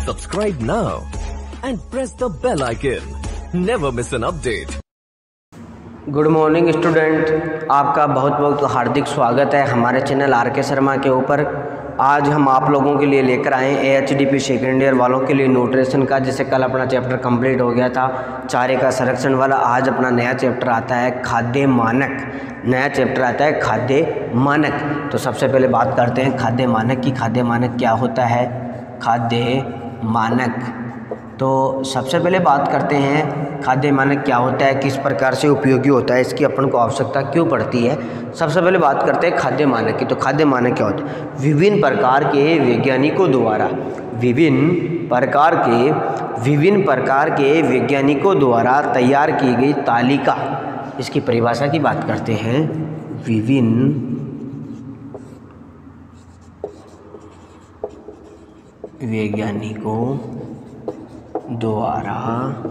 Subscribe now and press the bell icon. Never miss an update. Good morning student, आपका बहुत बहुत हार्दिक स्वागत है हमारे चैनल आर.के. शर्मा के ऊपर। आज हम आप लोगों के लिए लेकर आए AHDP सेकेंड ईयर वालों के लिए न्यूट्रिशन का। जैसे कल अपना चैप्टर कंप्लीट हो गया था चारे का संरक्षण वाला, आज अपना नया चैप्टर आता है खाद्य मानक। नया चैप्टर आता है खाद्य मानक। तो सबसे पहले बात करते हैं खाद्य मानक की। खाद्य मानक क्या होता है? खाद्य मानक, तो सबसे पहले बात करते हैं खाद्य मानक क्या होता है, किस प्रकार से उपयोगी होता है, इसकी अपन को आवश्यकता क्यों पड़ती है। सबसे पहले बात करते हैं खाद्य मानक की। तो खाद्य मानक क्या होता है? विभिन्न प्रकार के वैज्ञानिकों द्वारा तैयार की गई तालिका। इसकी परिभाषा की बात करते हैं। विभिन्न वैज्ञानिकों द्वारा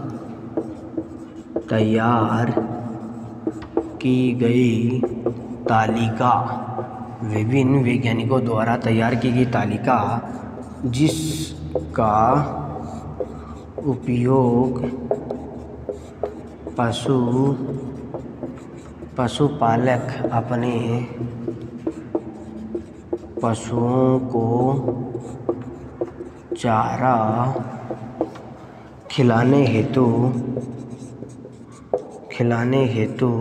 तैयार की गई तालिका। विभिन्न वैज्ञानिकों द्वारा तैयार की गई तालिका जिसका उपयोग पशुपालक अपने पशुओं को चारा खिलाने हेतु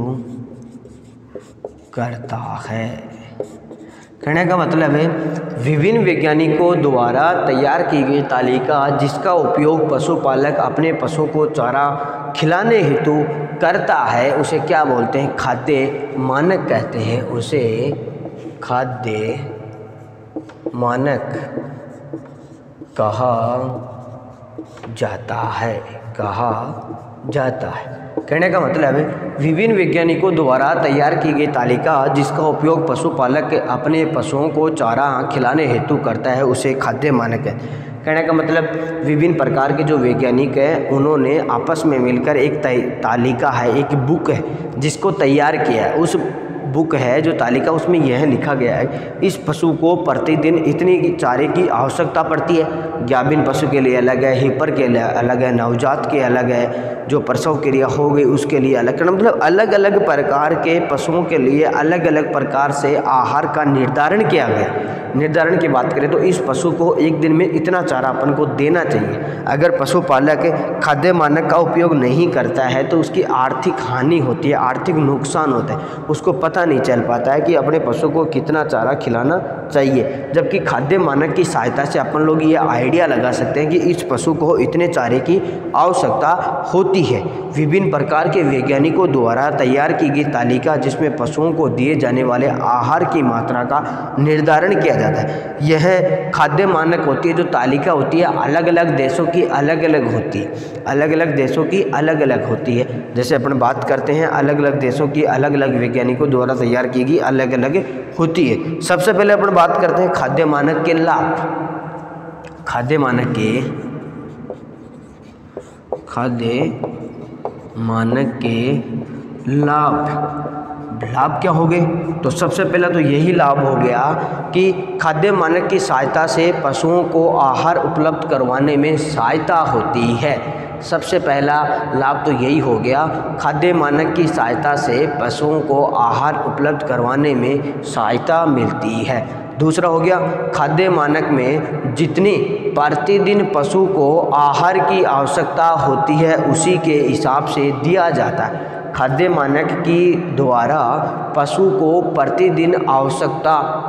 करता है। कहने का मतलब है विभिन्न वैज्ञानिकों द्वारा तैयार की गई तालिका जिसका उपयोग पशुपालक अपने पशुओं को चारा खिलाने हेतु करता है, उसे क्या बोलते हैं? खाद्य मानक कहते हैं। उसे खाद्य मानक कहा जाता है। कहने का मतलब है विभिन्न वैज्ञानिकों द्वारा तैयार की गई तालिका जिसका उपयोग पशुपालक अपने पशुओं को चारा खिलाने हेतु करता है, उसे खाद्य मानक है। कहने का मतलब विभिन्न प्रकार के जो वैज्ञानिक हैं उन्होंने आपस में मिलकर एक तालिका है, एक बुक है जिसको तैयार किया है। उस बुक है जो तालिका, उसमें यह लिखा गया है इस पशु को प्रतिदिन इतनी चारे की आवश्यकता पड़ती है। गाभिन पशु के लिए अलग है, हीपर के लिए अलग है, नवजात के अलग है, जो प्रसव क्रिया हो गई उसके लिए अलग। मतलब अलग अलग प्रकार के पशुओं के लिए अलग अलग प्रकार से आहार का निर्धारण किया गया। निर्धारण की बात करें तो इस पशु को एक दिन में इतना चारा अपन को देना चाहिए। अगर पशुपालक खाद्य मानक का उपयोग नहीं करता है तो उसकी आर्थिक हानि होती है, आर्थिक नुकसान होता है, उसको पता नहीं चल पाता है कि अपने पशु को कितना चारा खिलाना चाहिए। जबकि खाद्य मानक की सहायता से अपन लोग ये आइडिया लगा सकते हैं कि इस पशु को इतने चारे की आवश्यकता होती है। विभिन्न प्रकार के वैज्ञानिकों द्वारा तैयार की गई तालिका जिसमें पशुओं को दिए जाने वाले आहार की मात्रा का निर्धारण किया जाता है, यह खाद्य मानक होती है। जो तालिका होती है अलग अलग देशों की अलग अलग होती है, अलग अलग देशों की अलग अलग होती है। जैसे अपन बात करते हैं अलग अलग देशों की अलग अलग वैज्ञानिकों द्वारा तैयार की गई अलग अलग होती है। सबसे पहले अपन बात करते हैं खाद्य मानक के लाभ। खाद्य मानक के लाभ क्या हो गए? तो सबसे पहला तो यही लाभ हो गया कि खाद्य मानक की सहायता से पशुओं को आहार उपलब्ध करवाने में सहायता होती है। सबसे पहला लाभ तो यही हो गया, खाद्य मानक की सहायता से पशुओं को आहार उपलब्ध करवाने में सहायता मिलती है। दूसरा हो गया खाद्य मानक में जितनी प्रतिदिन पशु को आहार की आवश्यकता होती है उसी के हिसाब से दिया जाता है। खाद्य मानक की द्वारा पशु को प्रतिदिन आवश्यक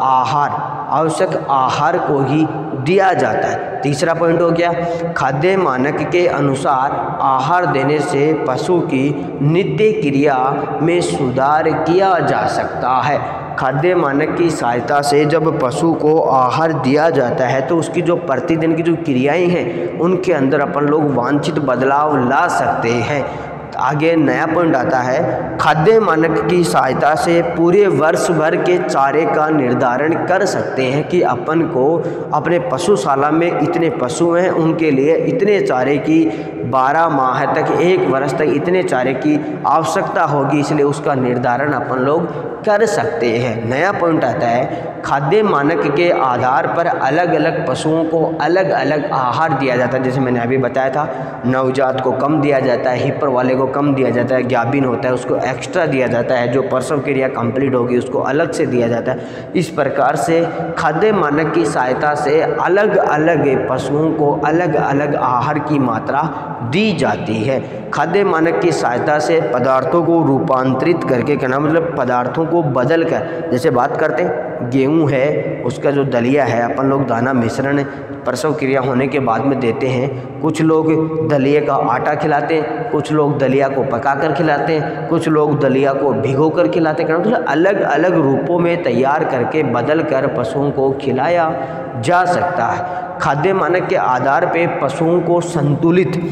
आहार को ही दिया जाता है। तीसरा पॉइंट हो गया खाद्य मानक के अनुसार आहार देने से पशु की नित्य क्रिया में सुधार किया जा सकता है। खाद्य मानक की सहायता से जब पशु को आहार दिया जाता है तो उसकी जो प्रतिदिन की जो क्रियाएं हैं उनके अंदर अपन लोग वांछित बदलाव ला सकते हैं। आगे नया पॉइंट आता है, खाद्य मानक की सहायता से पूरे वर्ष भर के चारे का निर्धारण कर सकते हैं कि अपन को अपने पशुशाला में इतने पशु हैं, उनके लिए इतने चारे की 12 माह तक, 1 वर्ष तक इतने चारे की आवश्यकता होगी, इसलिए उसका निर्धारण अपन लोग कर सकते हैं। नया पॉइंट आता है, खाद्य मानक के आधार पर अलग अलग पशुओं को अलग अलग आहार दिया जाता है। जैसे मैंने अभी बताया था, नवजात को कम दिया जाता है, हिपर वाले को कम दिया जाता है, गाभिन होता है उसको एक्स्ट्रा दिया जाता है, जो प्रसव क्रिया कंप्लीट होगी उसको अलग से दिया जाता है। इस प्रकार से खाद्य मानक की सहायता से अलग अलग पशुओं को अलग अलग आहार की मात्रा दी जाती है। खाद्य मानक की सहायता से पदार्थों को रूपांतरित करके, कहना मतलब पदार्थों को बदल कर, जैसे बात करते हैं गेहूं है, उसका जो दलिया है, अपन लोग दाना मिश्रण प्रसव क्रिया होने के बाद में देते हैं। कुछ लोग दलिए का आटा खिलाते हैं, कुछ लोग दलिया को पकाकर खिलाते हैं, कुछ लोग दलिया को भिगोकर खिलाते हैं। मतलब अलग अलग रूपों में तैयार करके बदल कर पशुओं को खिलाया जा सकता है। खाद्य मानक के आधार पर पशुओं को संतुलित,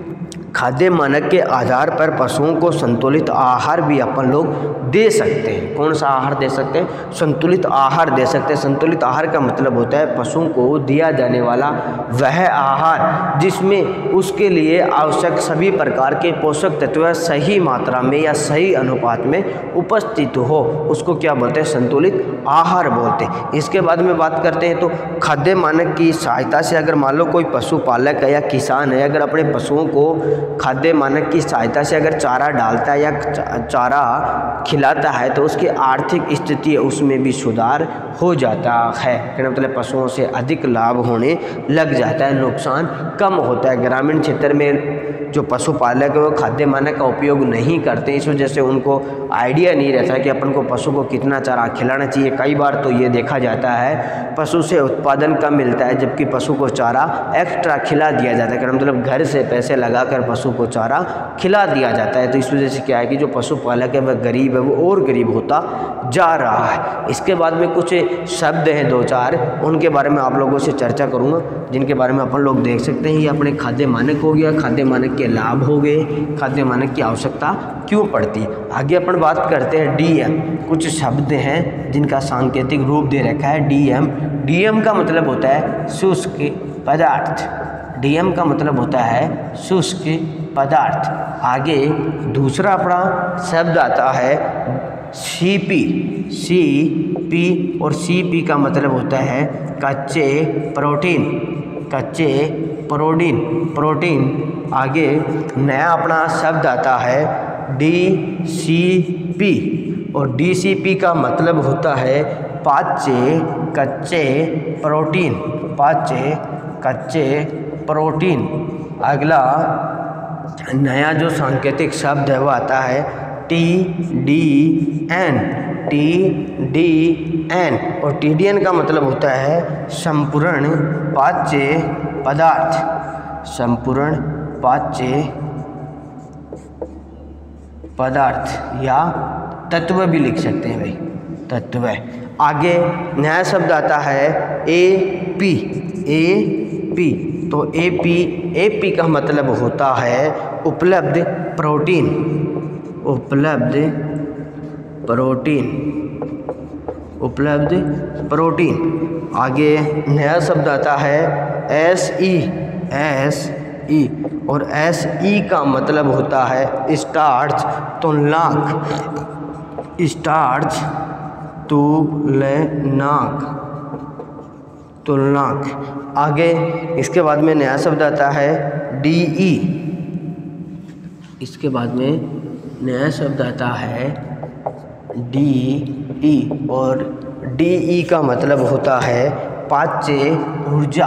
खाद्य मानक के आधार पर पशुओं को संतुलित आहार भी अपन लोग दे सकते हैं। कौन सा आहार दे सकते हैं? संतुलित आहार दे सकते हैं। संतुलित आहार का मतलब होता है पशुओं को दिया जाने वाला वह आहार जिसमें उसके लिए आवश्यक सभी प्रकार के पोषक तत्व सही मात्रा में या सही अनुपात में उपस्थित हो, उसको क्या बोलते हैं? संतुलित आहार बोलते हैं। इसके बाद में बात करते हैं तो खाद्य मानक की सहायता से अगर मान लो कोई पशुपालक है या किसान है, अगर अपने पशुओं को खाद्य मानक की सहायता से अगर चारा डालता है या चारा खिलाता है तो उसकी आर्थिक स्थिति उसमें भी सुधार हो जाता है। कहने मतलब पशुओं से अधिक लाभ होने लग जाता है, नुकसान कम होता है। ग्रामीण क्षेत्र में जो पशुपालक है वो खाद्य मानक का उपयोग नहीं करते, इस वजह से उनको आइडिया नहीं रहता कि अपन को पशु को कितना चारा खिलाना चाहिए। कई बार तो ये देखा जाता है पशु से उत्पादन कम मिलता है जबकि पशु को चारा एक्स्ट्रा खिला दिया जाता है। कहने मतलब घर से पैसे लगाकर पशु को चारा खिला दिया जाता है। तो इस वजह से क्या है कि जो पशुपालक है वह गरीब है, वो और गरीब होता जा रहा है। इसके बाद में कुछ शब्द हैं 2-4, उनके बारे में आप लोगों से चर्चा करूँगा, जिनके बारे में अपन लोग देख सकते हैं। ये अपने खाद्य मानक हो गया, खाद्य मानक के लाभ हो गए, खाद्य मानक की आवश्यकता क्यों पड़ती है। आगे अपन बात करते हैं डीएम। कुछ शब्द हैं जिनका सांकेतिक रूप दे रखा है डीएम। डीएम का मतलब होता है शुष्क पदार्थ। डीएम का मतलब होता है शुष्क पदार्थ। आगे दूसरा अपना शब्द आता है सीपी। सीपी और सीपी का मतलब होता है कच्चे प्रोटीन। कच्चे प्रोटीन। आगे नया अपना शब्द आता है डीसीपी और डीसीपी का मतलब होता है पाच्य कच्चे प्रोटीन। पाच्य कच्चे प्रोटीन। अगला नया जो सांकेतिक शब्द है वो आता है TDN। TDN और TDN का मतलब होता है संपूर्ण पाच्य पदार्थ। संपूर्ण पाच्य पदार्थ या तत्व भी लिख सकते हैं भाई, तत्व। आगे नया शब्द आता है AP। AP तो AP का मतलब होता है उपलब्ध प्रोटीन। उपलब्ध प्रोटीन। उपलब्ध प्रोटीन। आगे नया शब्द आता है SE। SE और SE का मतलब होता है स्टार्च तुलनाक। स्टार्च तुलनाक। आगे इसके बाद में नया शब्द आता है DE। इसके बाद में नया शब्द आता है DE और DE का मतलब होता है पाच्य ऊर्जा।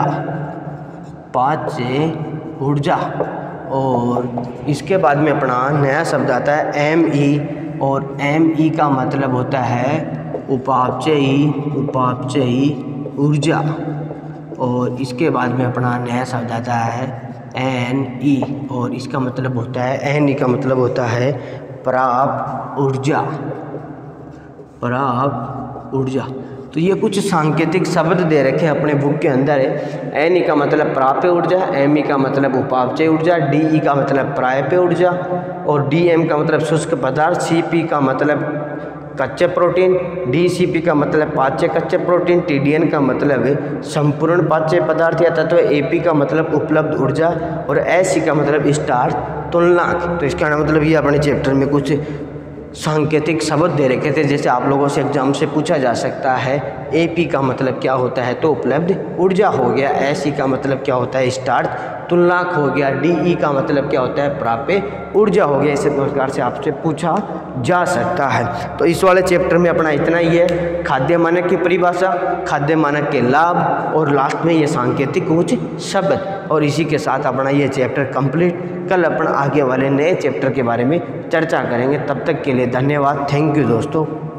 पाच्य ऊर्जा। और इसके बाद में अपना नया शब्द आता है ME और ME का मतलब होता है उपापचयी। उपापचयी ऊर्जा। और इसके बाद में अपना नया शब्द आता है NE और इसका मतलब होता है NE का मतलब होता है प्राप्त ऊर्जा। प्राप्त ऊर्जा। तो ये कुछ सांकेतिक शब्द दे रखे हैं अपने बुक के अंदर है। एन ई का मतलब प्राप्य ऊर्जा, एम ई का मतलब उपापचय ऊर्जा, डी ई का मतलब प्राप्य ऊर्जा और डी एम का मतलब शुष्क पदार्थ, सी पी का मतलब कच्चे प्रोटीन, डी सी पी का मतलब पाच्य कच्चे प्रोटीन, टी डी एन का मतलब संपूर्ण पाच्य पदार्थ या तत्व, ए पी का मतलब उपलब्ध ऊर्जा और एस सी का मतलब स्टार्च तुलनांक। तो इसका मतलब ये अपने चैप्टर में कुछ सांकेतिक शब्द दे रखे थे, जैसे आप लोगों से एग्जाम से पूछा जा सकता है एपी का मतलब क्या होता है, तो उपलब्ध ऊर्जा हो गया, एसई का मतलब क्या होता है, स्टार्च तुलनांक हो गया, डीई का मतलब क्या होता है, प्राप्य ऊर्जा हो गया। इसी प्रकार से आपसे पूछा जा सकता है। तो इस वाले चैप्टर में अपना इतना ही है, खाद्य मानक की परिभाषा, खाद्य मानक के लाभ और लास्ट में ये सांकेतिक कुछ शब्द। और इसी के साथ अपना ये चैप्टर कंप्लीट। कल अपन आगे वाले नए चैप्टर के बारे में चर्चा करेंगे। तब तक के लिए धन्यवाद। थैंक यू दोस्तों।